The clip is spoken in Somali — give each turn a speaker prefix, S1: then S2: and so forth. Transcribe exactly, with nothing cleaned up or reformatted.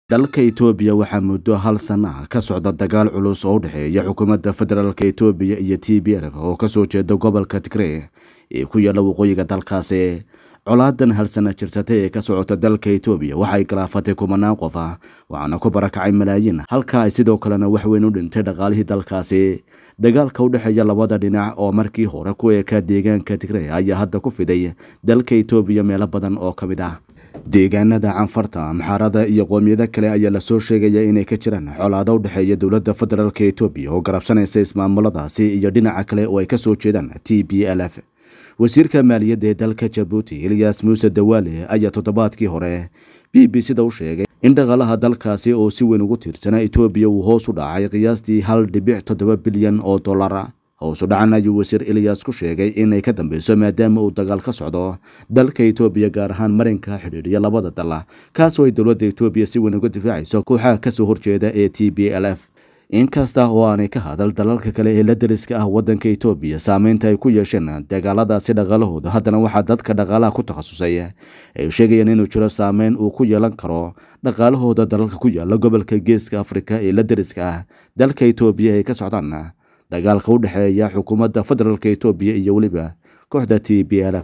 S1: dalka Itoobiya waxaa muddo hal sano ka socda dagaal culus oo u dhexeeya xukuumadda federaalka Itoobiya iyo T P L F oo ka soo jeeda gobolka Tigray ee ku yaala waqooyiga dalkaasi. colaadan hal sano jirsatay ee ka socota dalka Itoobiya waxay galaafatay kumanaan qof ah waxaana ku barakacay malaayiin halka ay sidoo kalena wax weyn u dhintay dhaqaalihii dalkaasi. dagaalka u dhexeeya labada dhinac oo markii hore ku eeka deegaanka Tigray ayaa hadda ku fiday dalka Itoobiya meelo badan oo ka mid ah. deegaanada Canfarta, Amxaarada iyo qoomiyada kale ayaa la soo sheegaya inay ka jiraan colaado u dhexeeya dowladda federaalka Itoobiya oo garabsanaysa ismaamuladaasi iyo dhinaca kale oo ay ka soo jeedaan T P L F. wasiirka maaliyadda ee dalka Djibouti Ilyas Muuse Dawaale ayaa toddobaadkii hore B B C da u sheegay in dhaqaalaha dalkaasi oo si weyn ugu tiirsanaa Itoobiya uu hoos u dhacay qiyaastii hal dhibic toddoba bilyan oo dollar. hoos u dhacan ayuu wasiir Ilyas ku sheegay inay ka dambayso maadaama uu dagaal ka socdo dalka Itoobiya gaar ahaan marinka xidhiidhiya labada dal kaasoo ay dowladda Itoobiya si weyn uga difaacayso kooxaha ka soo horjeeda ee T P L F. inkasta oo aanay ka hadal dalalka kale ee la dariska ah waddanka Itoobiya saameynta ay ku yeesheen dagaaladaasi dhaqaalahooda, haddana waxaa dadka dhaqaalaha ku takhasusay ay sheegayaan inuu jiro saameyn uu ku yeelan karo dhaqaalahooda dalalka ku yaala gobolka Geeska Afrika ee la dariska ah dalka Itoobiya ay ka socdaan dagaalka u dhexeeya xukuumadda federaalka Itoobiya iyo waliba kooxda T P L F.